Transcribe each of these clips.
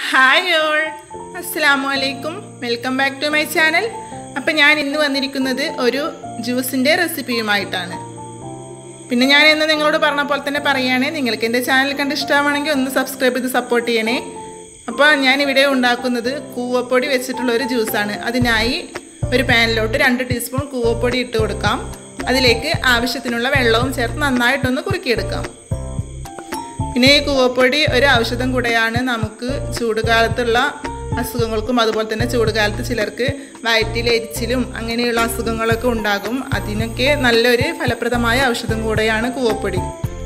Hi all, അസ്സലാമു അലൈക്കും. Welcome back to my channel. അപ്പം ഞാൻ ഇന്ന് വന്നിരിക്കുന്നത് ഒരു ജ്യൂസിൻ്റെ റെസിപ്പിയുമായിട്ടാണ്. പിന്നെ ഞാൻ ഇന്ന് നിങ്ങളോട് പറഞ്ഞ പോലെ തന്നെ പറയുകയാണെ, നിങ്ങൾക്ക് എൻ്റെ ചാനൽ കണ്ട് ഇഷ്ടമാണെങ്കിൽ ഒന്ന് സബ്സ്ക്രൈബ് ചെയ്ത് സപ്പോർട്ട് ചെയ്യണേ. അപ്പോൾ ഞാനിവിടെ ഉണ്ടാക്കുന്നത് കൂവപ്പൊടി വെച്ചിട്ടുള്ള ഒരു ജ്യൂസാണ്. അതിനായി ഒരു പാനിലോട്ട് 2 ടീസ്പൂൺ കൂവപ്പൊടി ഇട്ട് കൊടുക്കാം. അതിലേക്ക് ആവശ്യത്തിനുള്ള വെള്ളവും ചേർത്ത് നന്നായിട്ടൊന്ന് കുറുക്കിയെടുക്കാം. പിന്നെ ഈ കൂവപ്പൊടി ഒരു ഔഷധം കൂടെയാണ്. നമുക്ക് ചൂടുകാലത്തുള്ള അസുഖങ്ങൾക്കും അതുപോലെ തന്നെ ചൂടുകാലത്ത് ചിലർക്ക് വയറ്റിൽ എരിച്ചിലും അങ്ങനെയുള്ള അസുഖങ്ങളൊക്കെ ഉണ്ടാകും. അതിനൊക്കെ നല്ലൊരു ഫലപ്രദമായ ഔഷധം കൂടെയാണ് കൂവപ്പൊടി.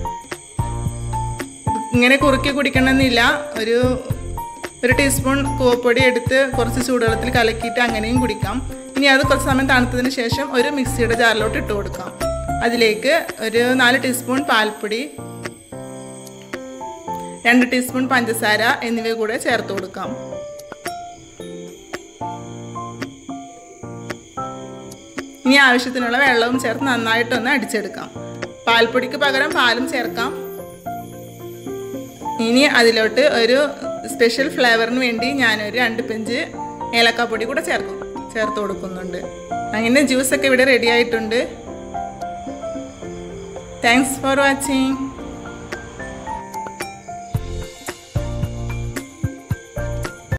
ഇങ്ങനെ കുറുക്കി കുടിക്കണമെന്നില്ല. ഒരു ടീസ്പൂൺ കൂവപ്പൊടി എടുത്ത് കുറച്ച് ചൂടുവെള്ളത്തിൽ കലക്കിയിട്ട് അങ്ങനെയും കുടിക്കാം. ഇനി അത് കുറച്ച് സമയം തണുത്തതിന് ശേഷം ഒരു മിക്സിയുടെ ജാറിലോട്ട് ഇട്ട് കൊടുക്കാം. അതിലേക്ക് ഒരു 4 ടീസ്പൂൺ പാൽപ്പൊടി, 2 ടീസ്പൂൺ പഞ്ചസാര എന്നിവ കൂടെ ചേർത്ത് കൊടുക്കാം. ഇനി ആവശ്യത്തിനുള്ള വെള്ളവും ചേർത്ത് നന്നായിട്ടൊന്ന് അടിച്ചെടുക്കാം. പാൽപ്പൊടിക്ക് പകരം പാലും ചേർക്കാം. ഇനി അതിലോട്ട് ഒരു സ്പെഷ്യൽ ഫ്ലേവറിന് വേണ്ടി ഞാനൊരു 2 പിഞ്ച് ഏലക്കാപ്പൊടി കൂടെ ചേർത്ത് കൊടുക്കുന്നുണ്ട്. അങ്ങനെ ജ്യൂസൊക്കെ ഇവിടെ റെഡി ആയിട്ടുണ്ട്. Thanks for watching.